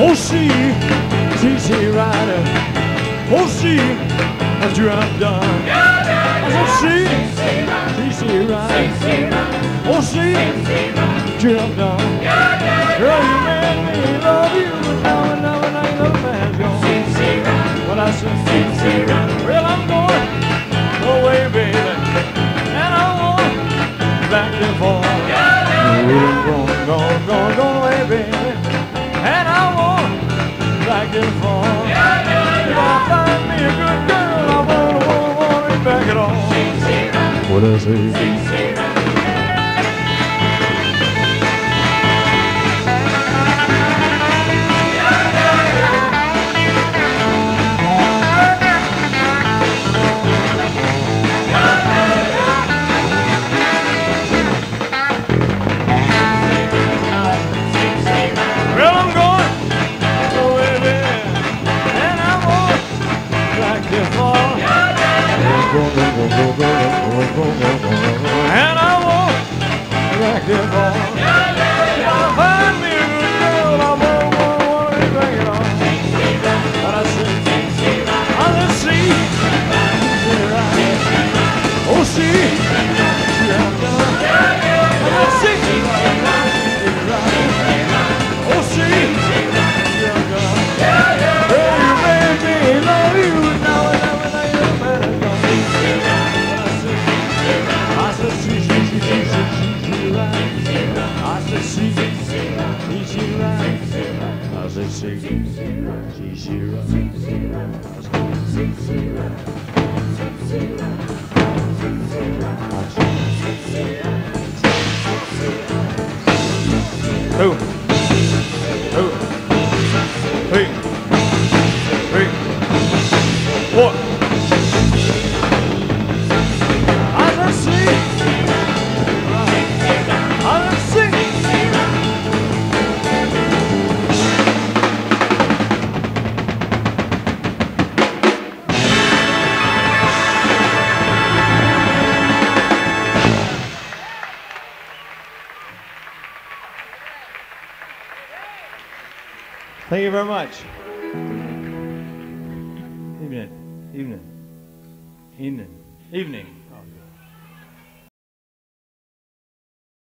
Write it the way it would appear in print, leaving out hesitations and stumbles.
Oh, she rider. Oh, she dropped on. Oh, she rider. Oh, she jumped on. Girl, you made me love you, but now ain't no man's gone. When I said, well, I'm going away, baby, and I want back and forth. Going away, baby, and I want back and forth. If I find me a good girl, I want it back at all. What I say? And I won't back it off. If I find me a good girl, I won't back it off. What I say, let's see. Oh, see. Let's see. Oh, see. Hey, you made me love you now. Thank you very much. Evening.